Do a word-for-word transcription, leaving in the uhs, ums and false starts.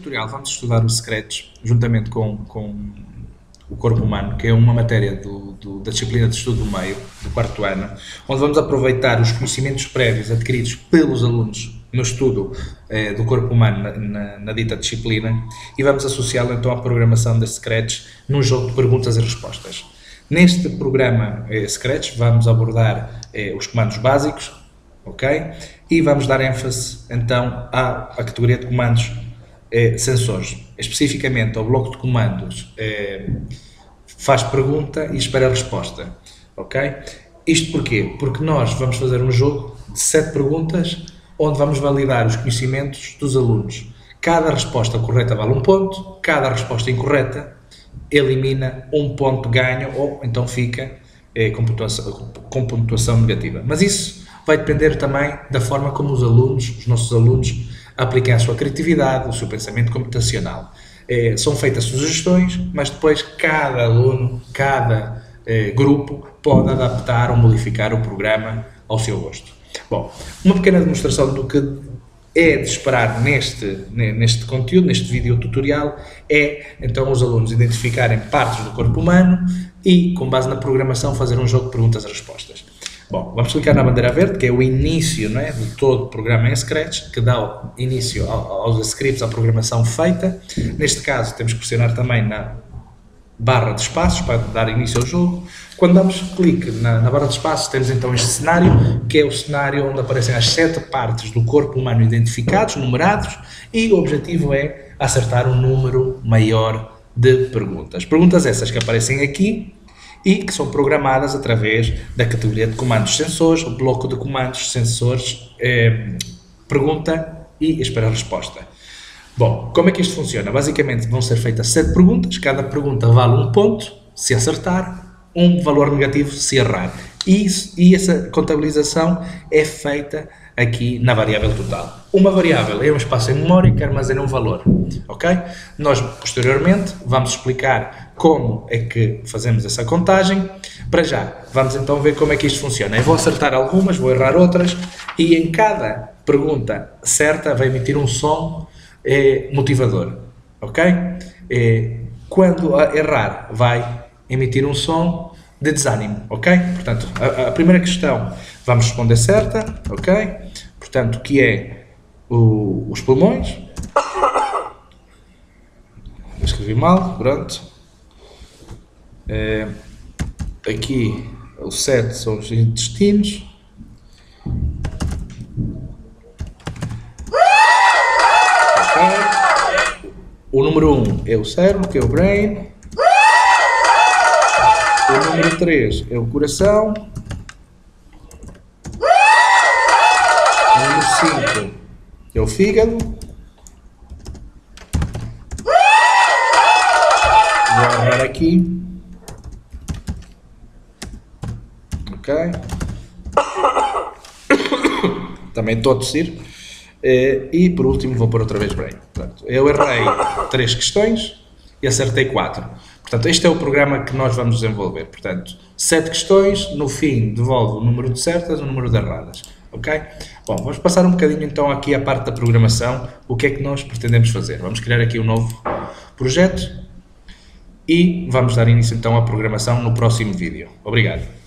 tutorial vamos estudar o Scratch juntamente com, com o corpo humano, que é uma matéria do, do, da disciplina de estudo do meio, do quarto ano, onde vamos aproveitar os conhecimentos prévios adquiridos pelos alunos no estudo eh, do corpo humano na, na, na dita disciplina e vamos associá-lo então à programação da Scratch num jogo de perguntas e respostas. Neste programa eh, Scratch vamos abordar eh, os comandos básicos, ok? E vamos dar ênfase então à, à categoria de comandos eh, sensores, especificamente ao bloco de comandos eh, faz pergunta e espera resposta, ok? Isto porquê? Porque nós vamos fazer um jogo de sete perguntas onde vamos validar os conhecimentos dos alunos. Cada resposta correta vale um ponto, cada resposta incorreta elimina um ponto ganho ou então fica eh, com, pontuação, com pontuação negativa. Mas isso vai depender também da forma como os alunos, os nossos alunos, apliquem a sua criatividade, o seu pensamento computacional. Eh, são feitas sugestões, mas depois cada aluno, cada eh, grupo pode adaptar ou modificar o programa ao seu gosto. Bom, uma pequena demonstração do que é de esperar neste, neste conteúdo, neste vídeo tutorial, é então os alunos identificarem partes do corpo humano e, com base na programação, fazer um jogo de perguntas e respostas. Bom, vamos clicar na bandeira verde, que é o início, não é, de todo o programa em Scratch, que dá início aos scripts, à programação feita. Neste caso, temos que pressionar também na barra de espaços para dar início ao jogo. Quando damos clique na, na barra de espaços, temos então este cenário, que é o cenário onde aparecem as sete partes do corpo humano identificados, numerados, e o objetivo é acertar um número maior de perguntas. Perguntas essas que aparecem aqui e que são programadas através da categoria de comandos sensores, o bloco de comandos sensores, eh, pergunta e espera a resposta. Bom, como é que isto funciona? Basicamente vão ser feitas sete perguntas, cada pergunta vale um ponto se acertar, um valor negativo se errar. E, isso, e essa contabilização é feita aqui na variável total. Uma variável é um espaço em memória que armazena um valor, ok? Nós, posteriormente, vamos explicar como é que fazemos essa contagem. Para já, vamos então ver como é que isto funciona. Eu vou acertar algumas, vou errar outras, e em cada pergunta certa vai emitir um som eh, motivador, ok? Eh, quando errar, vai emitir um som de desânimo, ok? Portanto, a, a primeira questão vamos responder certa, ok? Portanto, que é o, os pulmões. Escrevi mal, pronto. É, aqui, o sete são os intestinos. Ok. O número um é o cérebro, que é o brain. O número três é o coração. O número cinco é o fígado. Vou arrumar aqui. Ok. Também estou a tossir. E por último vou pôr outra vez brain. Portanto, eu errei três questões e acertei quatro. Portanto, este é o programa que nós vamos desenvolver. Portanto, sete questões, no fim devolve o número de certas e o número de erradas. Ok? Bom, vamos passar um bocadinho então aqui à parte da programação. O que é que nós pretendemos fazer? Vamos criar aqui um novo projeto e vamos dar início então à programação no próximo vídeo. Obrigado.